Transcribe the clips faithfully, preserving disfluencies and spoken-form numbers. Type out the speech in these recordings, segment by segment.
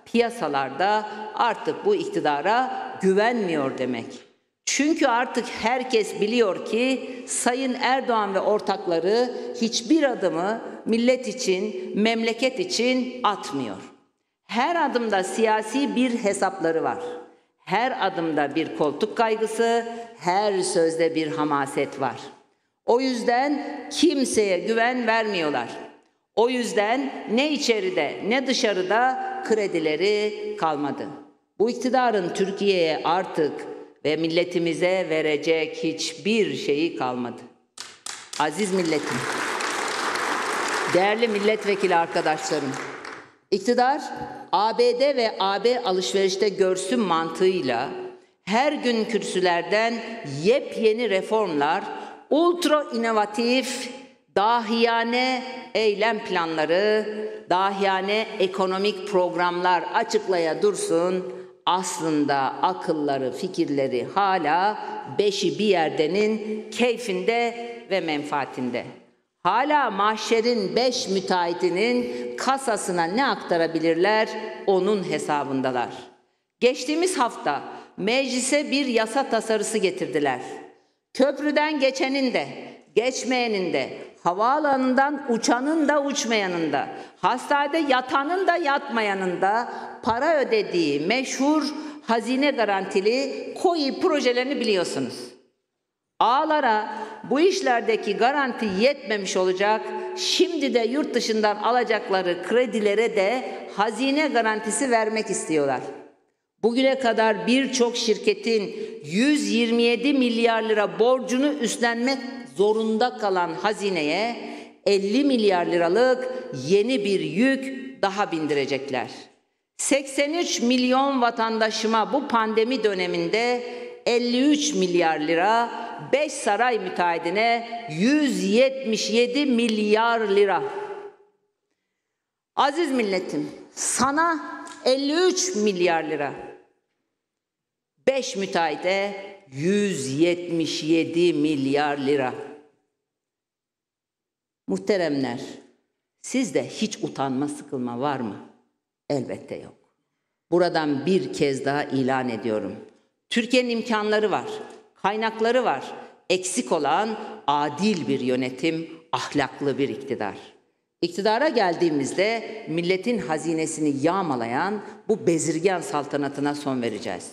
piyasalarda artık bu iktidara güvenmiyor demek. Çünkü artık herkes biliyor ki Sayın Erdoğan ve ortakları hiçbir adımı millet için, memleket için atmıyor. Her adımda siyasi bir hesapları var. Her adımda bir koltuk kaygısı, her sözde bir hamaset var. O yüzden kimseye güven vermiyorlar. O yüzden ne içeride ne dışarıda kredileri kalmadı. Bu iktidarın Türkiye'ye artık ve milletimize verecek hiçbir şeyi kalmadı. Aziz milletim, değerli milletvekili arkadaşlarım, iktidar A B D ve A B alışverişte görsün mantığıyla her gün kürsülerden yepyeni reformlar, ultra inovatif, dahiyane eylem planları, dahiyane ekonomik programlar açıklaya dursun, aslında akılları, fikirleri hala beşi bir yerdenin keyfinde ve menfaatinde. Hala mahşerin beş müteahhitinin kasasına ne aktarabilirler, onun hesabındalar. Geçtiğimiz hafta meclise bir yasa tasarısı getirdiler. Köprüden geçenin de, geçmeyenin de, havaalanından uçanın da uçmayanın da, hastanede yatanın da yatmayanın da para ödediği meşhur hazine garantili KOİ projelerini biliyorsunuz. Ağalara bu işlerdeki garanti yetmemiş olacak, şimdi de yurt dışından alacakları kredilere de hazine garantisi vermek istiyorlar. Bugüne kadar birçok şirketin yüz yirmi yedi milyar lira borcunu üstlenmek zorunda kalan hazineye elli milyar liralık yeni bir yük daha bindirecekler. seksen üç milyon vatandaşıma bu pandemi döneminde elli üç milyar lira, beş saray müteahhidine yüz yetmiş yedi milyar lira. Aziz milletim, sana elli üç milyar lira, beş müteahhide yüz yetmiş yedi milyar lira. Muhteremler, sizde hiç utanma, sıkılma var mı? Elbette yok. Buradan bir kez daha ilan ediyorum. Türkiye'nin imkanları var, kaynakları var. Eksik olan adil bir yönetim, ahlaklı bir iktidar. İktidara geldiğimizde milletin hazinesini yağmalayan bu bezirgen saltanatına son vereceğiz.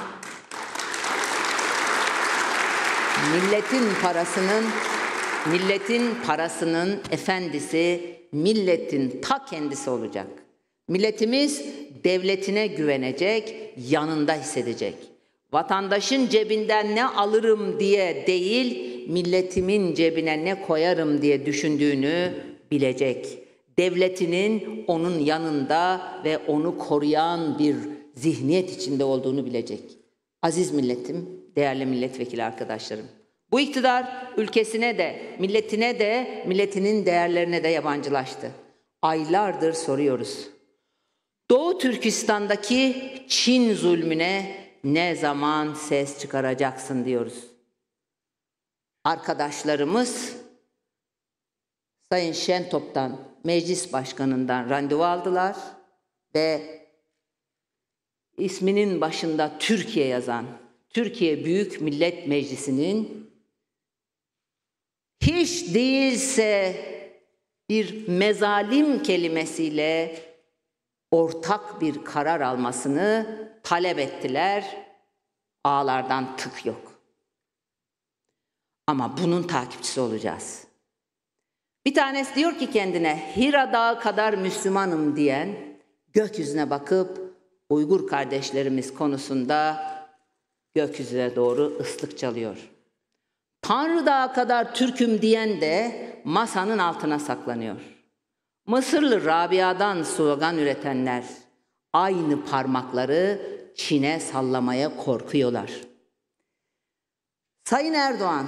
Milletin parasının, milletin parasının efendisi, milletin ta kendisi olacak. Milletimiz devletine güvenecek, yanında hissedecek. Vatandaşın cebinden ne alırım diye değil, milletimin cebine ne koyarım diye düşündüğünü bilecek. Devletinin onun yanında ve onu koruyan bir zihniyet içinde olduğunu bilecek. Aziz milletim, değerli milletvekili arkadaşlarım, bu iktidar ülkesine de, milletine de, milletinin değerlerine de yabancılaştı. Aylardır soruyoruz. Doğu Türkistan'daki Çin zulmüne ne zaman ses çıkaracaksın diyoruz. Arkadaşlarımız Sayın Şentop'tan, meclis başkanından randevu aldılar ve isminin başında Türkiye yazan Türkiye Büyük Millet Meclisi'nin hiç değilse bir mezalim kelimesiyle ortak bir karar almasını talep ettiler. Ağlardan tık yok. Ama bunun takipçisi olacağız. Bir tanesi diyor ki kendine, Hira Dağı kadar Müslümanım diyen, gökyüzüne bakıp Uygur kardeşlerimiz konusunda gökyüzüne doğru ıslık çalıyor. Tanrı Dağı kadar Türk'üm diyen de masanın altına saklanıyor. Mısırlı Rabia'dan slogan üretenler aynı parmakları Çin'e sallamaya korkuyorlar. Sayın Erdoğan,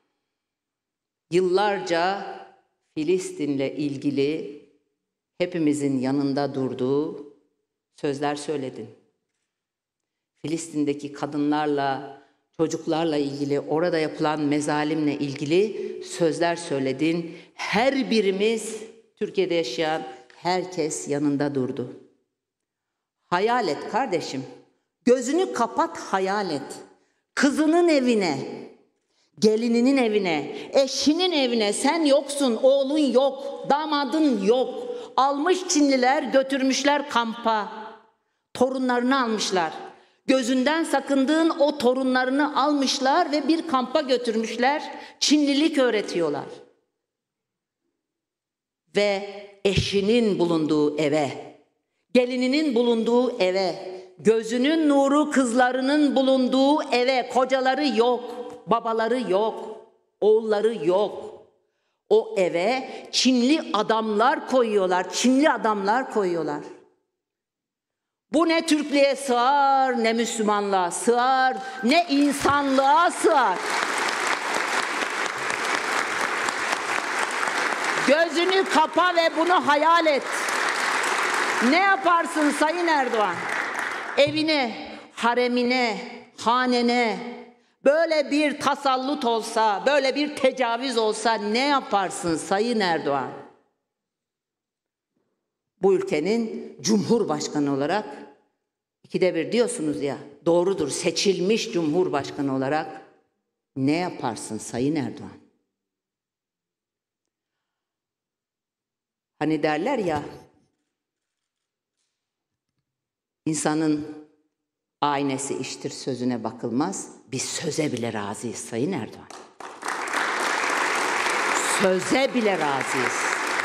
yıllarca Filistin'le ilgili hepimizin yanında durduğu sözler söyledin. Filistin'deki kadınlarla, çocuklarla ilgili, orada yapılan mezalimle ilgili sözler söyledin. Her birimiz, Türkiye'de yaşayan herkes yanında durdu. Hayal et kardeşim. Gözünü kapat, hayal et. Kızının evine, gelininin evine, eşinin evine sen yoksun, oğlun yok, damadın yok. Almış Çinliler, götürmüşler kampa. Torunlarını almışlar. Gözünden sakındığın o torunlarını almışlar ve bir kampa götürmüşler. Çinlilik öğretiyorlar. Ve eşinin bulunduğu eve, gelininin bulunduğu eve, gözünün nuru kızlarının bulunduğu eve, kocaları yok, babaları yok, oğulları yok. O eve Çinli adamlar koyuyorlar, Çinli adamlar koyuyorlar. Bu ne Türklüğe sığar, ne Müslümanlığa sığar, ne insanlığa sığar. Gözünü kapa ve bunu hayal et. Ne yaparsın Sayın Erdoğan? Evine, haremine, hanene böyle bir tasallut olsa, böyle bir tecavüz olsa ne yaparsın Sayın Erdoğan? Bu ülkenin Cumhurbaşkanı olarak, ikide bir diyorsunuz ya, doğrudur, seçilmiş Cumhurbaşkanı olarak ne yaparsın Sayın Erdoğan? Hani derler ya, insanın aynesi iştir, sözüne bakılmaz. Biz söze bile razıyız Sayın Erdoğan. Söze bile razıyız.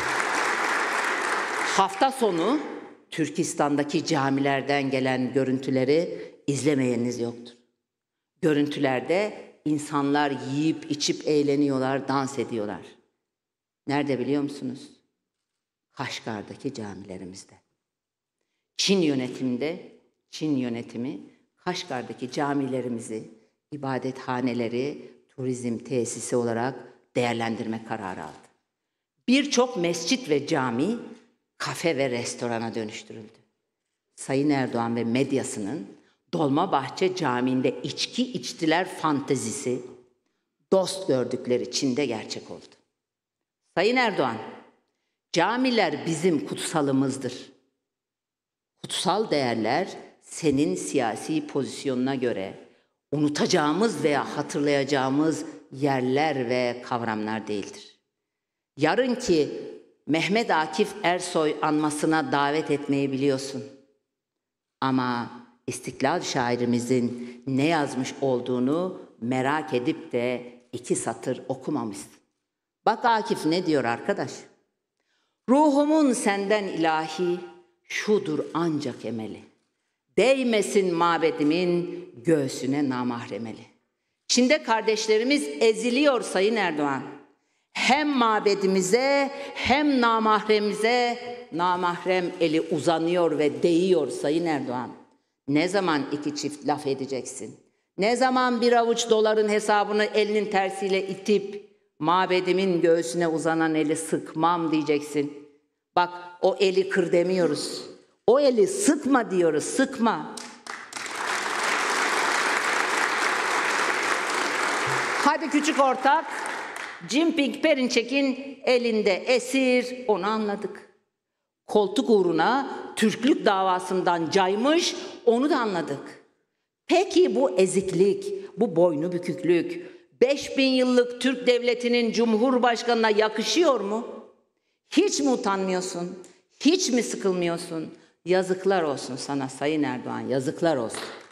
Hafta sonu Türkistan'daki camilerden gelen görüntüleri izlemeyeniniz yoktur. Görüntülerde insanlar yiyip içip eğleniyorlar, dans ediyorlar. Nerede biliyor musunuz? Kaşgar'daki camilerimizde. Çin yönetiminde, Çin yönetimi Kaşgar'daki camilerimizi, ibadethaneleri turizm tesisi olarak değerlendirme kararı aldı. Birçok mescit ve cami kafe ve restorana dönüştürüldü. Sayın Erdoğan ve medyasının Dolmabahçe Camii'nde içki içtiler fantezisi dost gördükleri Çin'de gerçek oldu. Sayın Erdoğan, camiler bizim kutsalımızdır. Kutsal değerler senin siyasi pozisyonuna göre unutacağımız veya hatırlayacağımız yerler ve kavramlar değildir. Yarınki Mehmet Akif Ersoy anmasına davet etmeyi biliyorsun. Ama İstiklal şairimizin ne yazmış olduğunu merak edip de iki satır okumamışsın. Bak Akif ne diyor arkadaş? Ruhumun senden ilahi, şudur ancak emeli. Değmesin mabedimin göğsüne namahremeli. Çin'de kardeşlerimiz eziliyor Sayın Erdoğan. Hem mabedimize hem namahremize namahrem eli uzanıyor ve değiyor Sayın Erdoğan. Ne zaman iki çift laf edeceksin? Ne zaman bir avuç doların hesabını elinin tersiyle itip mabedimin göğsüne uzanan eli sıkmam diyeceksin? Bak o eli kır demiyoruz. O eli sıkma diyoruz, sıkma. Hadi küçük ortak, Jinping Perinçek'in elinde esir, onu anladık. Koltuk uğruna Türklük davasından caymış, onu da anladık. Peki bu eziklik, bu boynu büküklük, beş bin yıllık Türk devletinin Cumhurbaşkanına yakışıyor mu? Hiç mi utanmıyorsun? Hiç mi sıkılmıyorsun? Yazıklar olsun sana Sayın Erdoğan, yazıklar olsun.